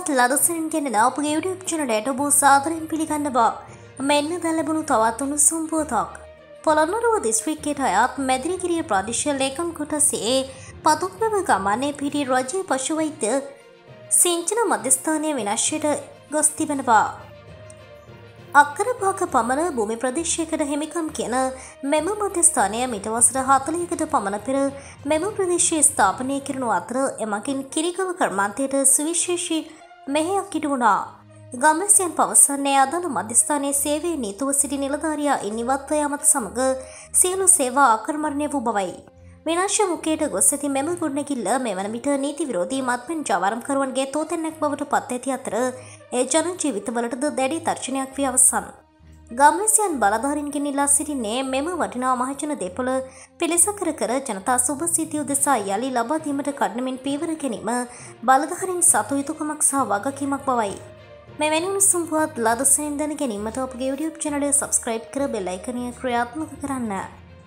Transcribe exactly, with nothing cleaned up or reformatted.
සුම්පුවත් ලදසනින් කෙනෙන අපගේ YouTube channel එකට ඔබ සාදරයෙන් පිළිගන්නවා. මෙන්න දැන් ලැබුණු තවත් උණුසුම් පුවතක්. පොළොන්නරුව දිස්ත්‍රික්කයට අයත් මැදිරිගිරිය ප්‍රාදේශීය ලේකම් කොටසේ පතුක්වැව ගමනේ පිරි රජයේ පශු වෛද්‍ය සිංචන මධ්‍යස්ථානයේ විනාශයට ගොස් තිබෙනවා. අක්කර පහක පමණ භූමි ප්‍රදේශයකට හිමිකම් කියන මෙම මධ්‍යස්ථානය මිට වසර හතළිහකට පමණ පෙර මෙම ප්‍රදේශයේ ස්ථාපනය කරනු අතර එමකින් කිරිගම කර්මාන්තයට සුවිශේෂී මෙහෙයක් ඉටු වුණා. ගම්වැසියන් පවසන්නේ අදාළ මධ්‍යස්ථානයේ සේවයේ නීතුව සිටි නිලධාරියා ඉනිවත්ව යාමත් සමග සියලු සේවා ආක්‍රමණය වූ බවයි. විනාශ මුඛයට ගොස් ඇති මෙම ගොඩනැගිල්ල මෙවන විට නීති විරෝධී මත්පැන් ජාවාරම්කරුවන්ගේ තෝතැන්නක් බවට පත් ඇති අතර ඒ ජන ජීවිතවලටද දැඩි තර්ජනයක් වී අවසන්. ගම්වැසියන් බලධාරීන්ගෙන් ඉල්ලා සිටින්නේ මෙම වටිනා මහජන දේපොළ පිළිසකර කර ජනතා සුබ සිතිය උදෙසා යලි ලබා දීමට කඩනමින් පීවර ගැනීම බලධාරීන් සතු යුතුකමක් සහ වගකීමක් බවයි. මෙවැනි උණුසුම් පුවත් ලදසනින් දැන ගැනීමට අපගේ YouTube channel එක subscribe කර බෙල් අයිකනය ක්‍රියාත්මක කරන්න.